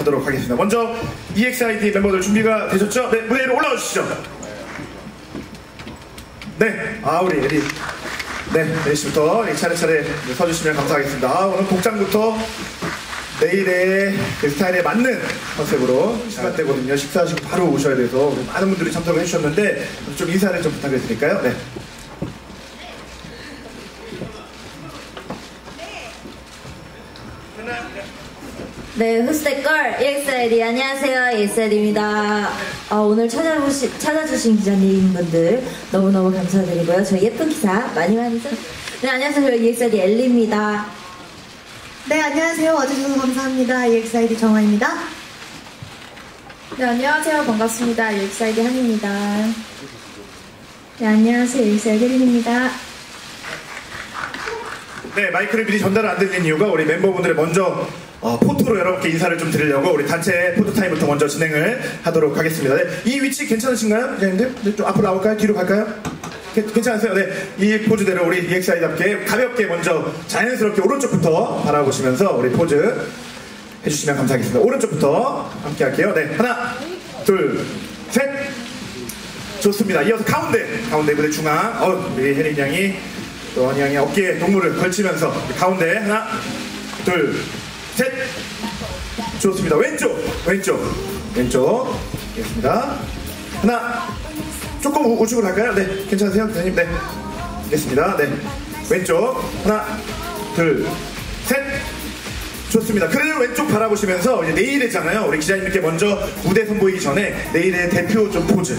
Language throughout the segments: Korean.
하도록 하겠습니다. 먼저 EXID 멤버들 준비가 되셨죠? 네, 무대 위로 올라와 주시죠. 네, 우리 에리. 네, 내일부터 차례차례 서주시면 감사하겠습니다. 오늘 복장부터 내일의 그 스타일에 맞는 컨셉으로 시간대거든요. 식사하시고 바로 오셔야 돼서 우리 많은 분들이 참석을 해주셨는데 좀 인사를 좀 부탁을 드릴까요? 네. 네, 후스테걸 EXID 안녕하세요, EXID입니다. 오늘 찾아주신 기자님분들 너무너무 감사드리고요. 저희 예쁜 기사 많이 네, 안녕하세요, 저희 EXID 엘리입니다. 네, 안녕하세요. 와주셔서 감사합니다. EXID 정화입니다. 네, 안녕하세요. 반갑습니다. EXID 한입니다. 네, 안녕하세요, EXID 혜린입니다. 네, 마이크를 미리 전달을 안 드리는 이유가 우리 멤버분들의 먼저 포토로 여러분께 인사를 좀 드리려고 우리 단체 포토타임부터 먼저 진행을 하도록 하겠습니다. 네, 이 위치 괜찮으신가요? 기자님들? 네, 좀 앞으로 나올까요? 뒤로 갈까요? 괜찮으세요? 네, 이 포즈대로 우리 EXID답게 가볍게 먼저 자연스럽게 오른쪽부터 바라보시면서 우리 포즈 해주시면 감사하겠습니다. 오른쪽부터 함께 할게요. 네, 하나, 둘, 셋. 좋습니다. 이어서 가운데 무대 중앙. 우리 혜린 양이 또 언니 양이 어깨에 동물을 걸치면서 가운데 하나, 둘, 셋. 좋습니다. 왼쪽. 알겠습니다. 하나, 조금 우측으로 갈까요? 네, 괜찮으세요, 기자님? 네, 알겠습니다. 네, 왼쪽 하나, 둘, 셋. 좋습니다. 그래도 왼쪽 바라보시면서 이제 내일이잖아요. 우리 기자님께 먼저 무대 선보이기 전에 내일의 대표 포즈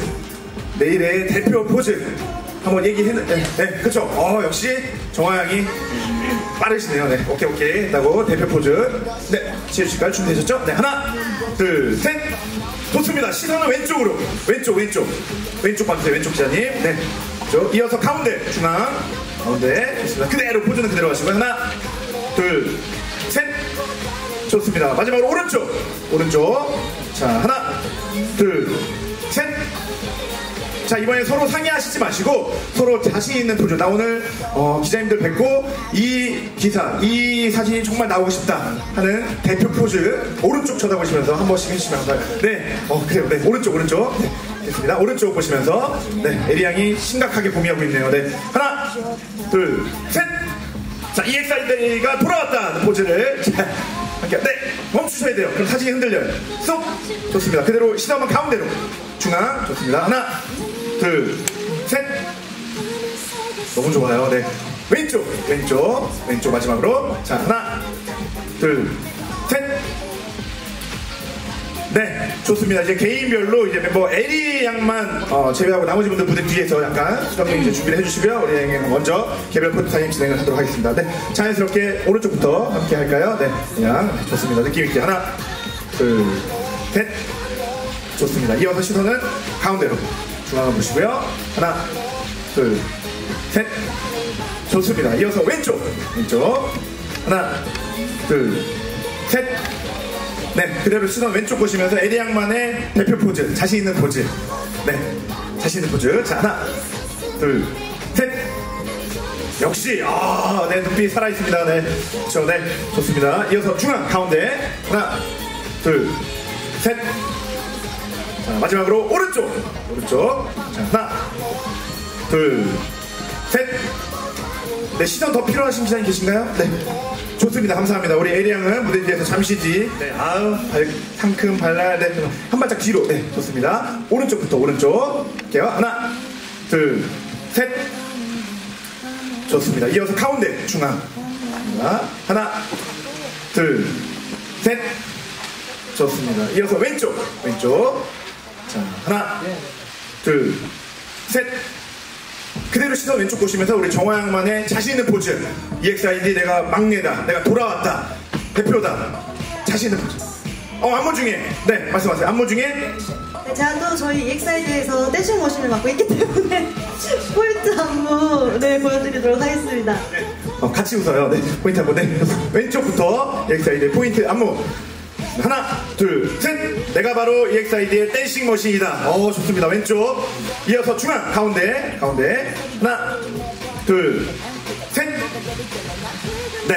한번 얘기했는데, 네, 그렇죠. 역시 정화양이 빠르시네요. 네, 오케이 했다고 대표 포즈. 네, 지혜씨까지 준비되셨죠? 네, 하나, 둘, 셋. 좋습니다. 시선은 왼쪽으로. 왼쪽 봐주세요. 왼쪽 기자님. 네, 이어서 가운데, 중앙, 가운데. 좋습니다. 그대로 포즈는 그대로 하시고요. 하나, 둘, 셋. 좋습니다. 마지막으로 오른쪽. 자, 하나, 둘, 셋. 자, 이번에 서로 상의하시지 마시고 서로 자신 있는 포즈. 나 오늘 기자님들 뵙고 이 사진이 정말 나오고 싶다 하는 대표 포즈 오른쪽 쳐다보시면서 한 번씩 해주시면 감사합니다. 네, 그래요. 네, 오른쪽. 네, 됐습니다. 오른쪽 보시면서. 네, 에리 양이 심각하게 고민하고 있네요. 네, 하나, 둘, 셋. 자, EXID가 돌아왔다 포즈를. 자, 함께. 네, 멈추셔야 돼요. 그럼 사진이 흔들려요. 쏙. 좋습니다. 그대로 시선은 가운데로. 중앙. 좋습니다. 하나, 둘, 셋. 너무 좋아요. 네, 왼쪽 마지막으로. 자, 하나, 둘, 셋. 네, 좋습니다. 이제 개인별로 이제 멤버 에리 양만 제외하고 나머지 분들 무대 뒤에서 약간 수감용 이제 준비를 해주시고요. 우리 양이 먼저 개별 포토타임 진행을 하도록 하겠습니다. 네, 자연스럽게 오른쪽부터 함께 할까요? 네, 그냥 좋습니다. 느낌 있게 하나, 둘, 셋. 좋습니다. 이어서 시선은 가운데로. 중앙을 보시고요. 하나, 둘, 셋. 좋습니다. 이어서 왼쪽. 하나, 둘, 셋. 네, 그대로 시선 왼쪽 보시면서 에리 양만의 대표 포즈, 자신 있는 포즈. 네, 자신 있는 포즈. 자, 하나, 둘, 셋. 역시 네, 눈빛이 살아있습니다. 네, 그렇죠. 네, 좋습니다. 이어서 중앙 가운데 하나, 둘, 셋. 자, 마지막으로 오른쪽. 자, 하나, 둘, 셋. 네, 시선 더 필요하신 기자님 계신가요? 네, 좋습니다. 감사합니다. 우리 에리 양은 무대 뒤에서 잠시 뒤. 네, 상큼 발라야 돼. 한 발짝 뒤로. 네, 좋습니다. 오른쪽부터 할게요. 하나, 둘, 셋. 좋습니다. 이어서 가운데, 중앙. 하나, 둘, 셋. 좋습니다. 이어서 왼쪽. 자, 하나, 둘, 셋. 그대로 시선 왼쪽 보시면서 우리 정화양만의 자신 있는 포즈. EXID 내가 막내다. 내가 돌아왔다. 대표다. 자신 있는 포즈. 안무 중에. 네, 말씀하세요. 안무 중에. 네, 제가 또 저희 EXID에서 댄싱머신을 맡고 있기 때문에 포인트 안무 보여드리도록 하겠습니다. 네, 같이 웃어요. 네, 포인트 안무. 네, 왼쪽부터 EXID 포인트 안무. 하나, 둘, 셋. 내가 바로 EXID의 댄싱 머신이다. 좋습니다. 왼쪽. 이어서 중앙, 가운데. 하나, 둘, 셋. 네.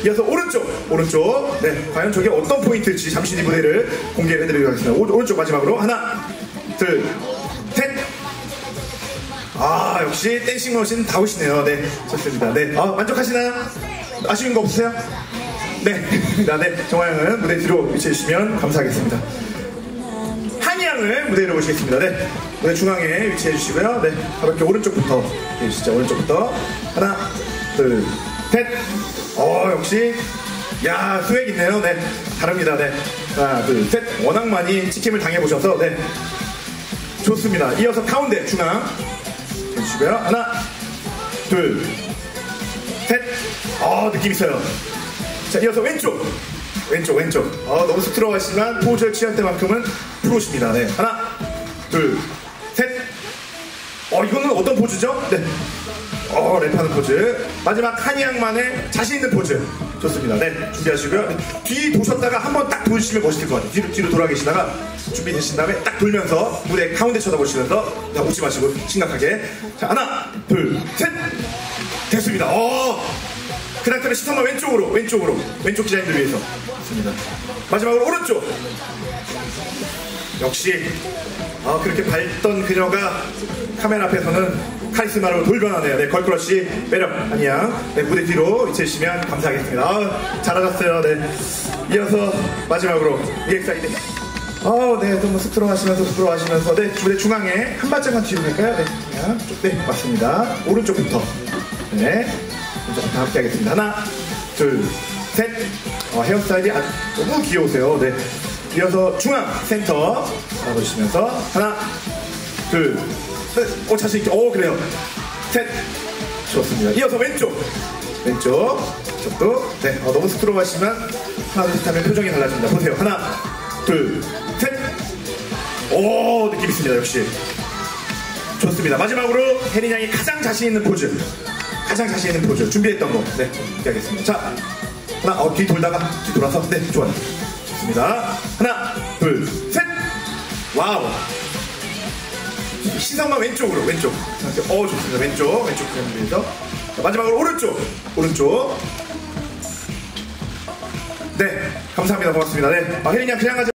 이어서 오른쪽. 네, 과연 저게 어떤 포인트일지 잠시 뒤 무대를 공개해드리도록 하겠습니다. 오른쪽 마지막으로 하나, 둘, 셋. 아, 역시 댄싱 머신 다우시네요. 네, 좋습니다. 네, 만족하시나요? 아쉬운 거 없으세요? 네, 네, 정화양은 무대 뒤로 위치해 주시면 감사하겠습니다. 한양을 무대 위로 모시겠습니다. 네, 무대 중앙에 위치해 주시고요. 네, 가볍게 오른쪽부터 해주시죠. 오른쪽부터 하나, 둘, 셋. 역시 야, 스웩 있네요. 네, 다릅니다. 네, 하나, 둘, 셋. 워낙 많이 찍힘을 당해보셔서 네, 좋습니다. 이어서 가운데 중앙 해주시고요. 하나, 둘, 셋. 느낌 있어요. 자, 이어서 왼쪽. 너무 쑥스러워하시지만 포즈를 취할 때만큼은 프로십니다. 네, 하나, 둘, 셋. 이거는 어떤 포즈죠? 네, 랩하는 포즈. 마지막 한양만의 자신 있는 포즈. 좋습니다. 네, 준비하시고요. 네, 뒤 도셨다가 한번 딱 보여주시면 멋있을 것 같아요. 뒤로 돌아 계시다가 준비되신 다음에 딱 돌면서 무대 가운데 쳐다보시면서 웃지 마시고 심각하게. 자, 하나, 둘, 셋. 됐습니다. 그 다음에 시선만 왼쪽 기자님들 위해서. 좋습니다. 마지막으로 오른쪽. 역시 그렇게 밝던 그녀가 카메라 앞에서는 카리스마로 돌변하네요. 네, 걸크러쉬 매력 한양. 네, 무대 뒤로 위치해 주시면 감사하겠습니다. 잘하셨어요. 네, 이어서 마지막으로 EXID. 네, 너무 쑥스러워하시면서 네, 무대 중앙에 한 발짝만 뒤로 갈까요? 네, 그냥 네, 맞습니다. 오른쪽부터. 네, 오른쪽부터 함께 하겠습니다. 하나, 둘, 셋. 헤어스타일이 너무 귀여우세요. 네, 이어서 중앙 센터 바라보시면서 하나, 둘, 셋. 자신있게. 그래요. 셋. 좋습니다. 이어서 왼쪽. 이쪽도. 네, 너무 쑥스러워하시면 하나, 둘, 셋 하면 표정이 달라집니다. 보세요. 하나, 둘, 셋. 느낌 있습니다. 역시. 좋습니다. 마지막으로 혜린 양이 가장 자신 있는 포즈 준비했던 거. 네, 준비하겠습니다. 자, 하나, 뒤 돌아서. 네, 좋아요. 좋습니다. 하나, 둘, 셋. 와우. 시선만 왼쪽으로. 좋습니다. 왼쪽 준비해서. 마지막으로 오른쪽. 네, 감사합니다. 고맙습니다. 네, 혜린 양 그냥 가죠.